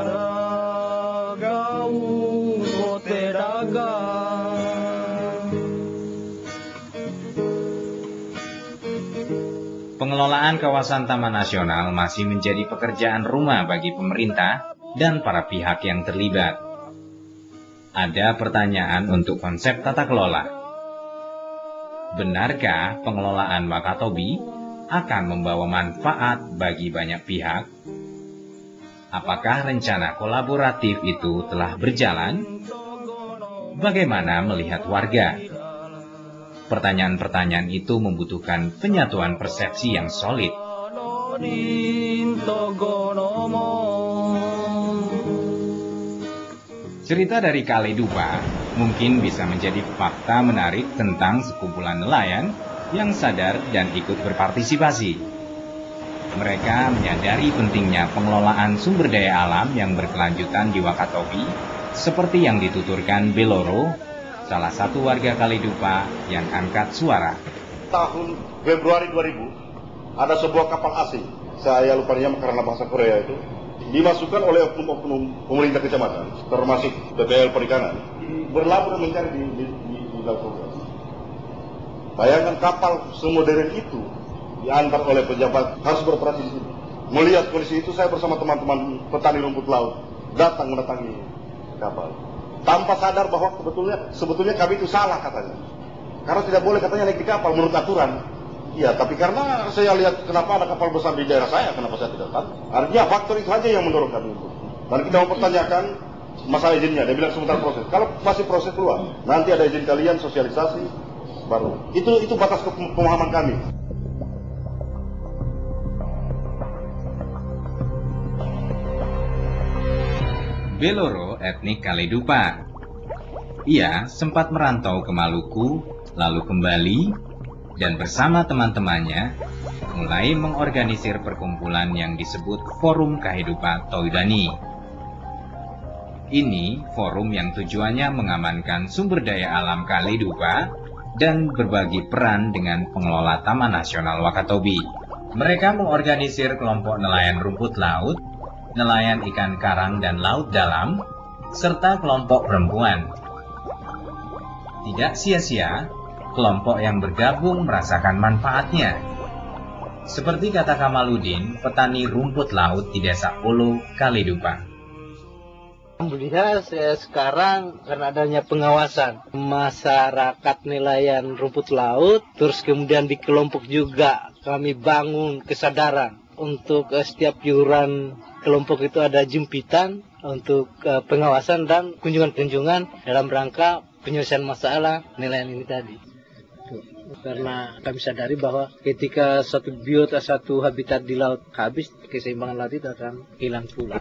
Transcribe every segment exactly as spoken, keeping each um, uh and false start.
Pengelolaan kawasan Taman Nasional masih menjadi pekerjaan rumah bagi pemerintah dan para pihak yang terlibat. Ada pertanyaan untuk konsep tata kelola. Benarkah pengelolaan Wakatobi akan membawa manfaat bagi banyak pihak? Apakah rencana kolaboratif itu telah berjalan? Bagaimana melihat warga? Pertanyaan-pertanyaan itu membutuhkan penyatuan persepsi yang solid. Cerita dari Kaledupa mungkin bisa menjadi fakta menarik tentang sekumpulan nelayan yang sadar dan ikut berpartisipasi. Mereka menyadari pentingnya pengelolaan sumber daya alam yang berkelanjutan di Wakatobi, seperti yang dituturkan Beloro, salah satu warga Kaledupa yang angkat suara. Tahun Februari dua ribu, ada sebuah kapal asing, saya lupa namanya karena bahasa Korea itu, dimasukkan oleh oknum-oknum pemerintah kecamatan, termasuk B P L Perikanan, berlabuh mencari di, di, di, di Laut Rogas. Bayangkan kapal semodern itu diantar oleh pejabat harus beroperasi di sini. Melihat kondisi itu, saya bersama teman-teman petani rumput laut datang mendatangi kapal, tanpa sadar bahwa sebetulnya sebetulnya kami itu salah katanya, karena tidak boleh katanya naik di kapal menurut aturan. Iya, tapi karena saya lihat kenapa ada kapal besar di daerah saya, kenapa saya tidak tahu? Artinya faktor itu saja yang mendorong kami itu. Dan kita mempertanyakan masalah izinnya. Dia bilang sebentar proses. Kalau masih proses keluar, nanti ada izin kalian sosialisasi baru. Itu itu batas pemahaman kami. Beloro etnik Kaledupa. Ia sempat merantau ke Maluku, lalu kembali, dan bersama teman-temannya mulai mengorganisir perkumpulan yang disebut Forum Kahidupa Toydani. Ini forum yang tujuannya mengamankan sumber daya alam Kaledupa dan berbagi peran dengan pengelola Taman Nasional Wakatobi. Mereka mengorganisir kelompok nelayan rumput laut, nelayan ikan karang dan laut dalam, serta kelompok perempuan. Tidak sia-sia, kelompok yang bergabung merasakan manfaatnya. Seperti kata Kamaludin, petani rumput laut di Desa Polo, Kaledupa. Alhamdulillah saya sekarang karena adanya pengawasan masyarakat nelayan rumput laut, terus kemudian di kelompok juga kami bangun kesadaran untuk uh, setiap iuran kelompok itu ada jempitan untuk uh, pengawasan dan kunjungan-kunjungan dalam rangka penyelesaian masalah nelayan ini tadi. Tuh. Karena kami sadari bahwa ketika satu biota, satu habitat di laut habis, keseimbangan laut itu akan hilang pula.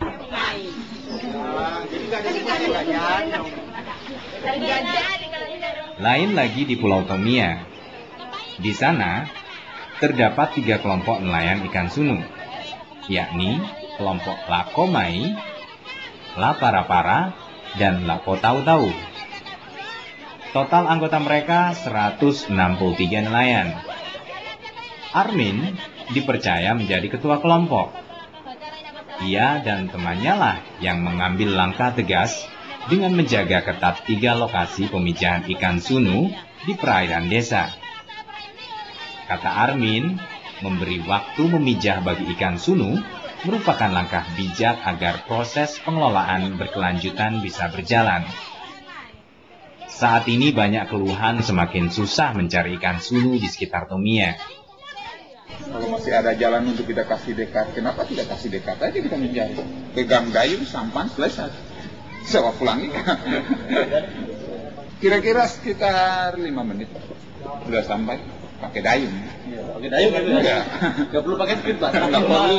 Lain lagi di Pulau Tomia. Di sana terdapat tiga kelompok nelayan ikan sunu, yakni kelompok Lakomai, La Para-Para, dan Lako Tau-Tau. Total anggota mereka seratus enam puluh tiga nelayan. Armin dipercaya menjadi ketua kelompok. Ia dan temannya lah yang mengambil langkah tegas dengan menjaga ketat tiga lokasi pemijahan ikan sunu di perairan desa. Kata Armin, memberi waktu memijah bagi ikan sunu merupakan langkah bijak agar proses pengelolaan berkelanjutan bisa berjalan. Saat ini banyak keluhan semakin susah mencari ikan sunu di sekitar Tomia. Kalau masih ada jalan untuk kita kasih dekat, kenapa tidak kasih dekat aja kita mencari? Pegang dayung, sampan, selesai. Sewa pulang ikan. Kira-kira sekitar lima menit sudah sampai pakai dayung. Ya, pakai dayung itu ya? Nggak perlu pakai speed, Pak. Nggak perlu.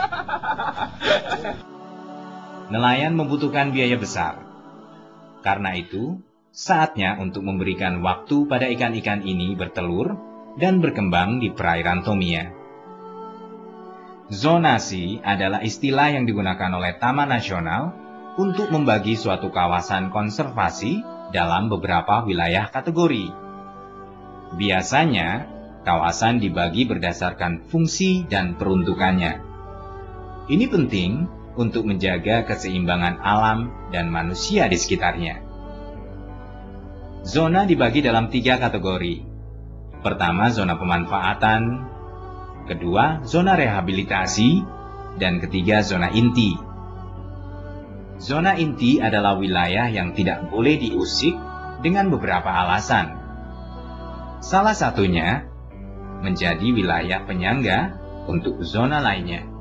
Nelayan membutuhkan biaya besar. Karena itu, saatnya untuk memberikan waktu pada ikan-ikan ini bertelur dan berkembang di perairan Tomia. Zonasi adalah istilah yang digunakan oleh Taman Nasional untuk membagi suatu kawasan konservasi dalam beberapa wilayah kategori. Biasanya, kawasan dibagi berdasarkan fungsi dan peruntukannya. Ini penting untuk menjaga keseimbangan alam dan manusia di sekitarnya. Zona dibagi dalam tiga kategori. Pertama, zona pemanfaatan. Kedua, zona rehabilitasi. Dan ketiga, zona inti. Zona inti adalah wilayah yang tidak boleh diusik dengan beberapa alasan. Salah satunya, menjadi wilayah penyangga untuk zona lainnya.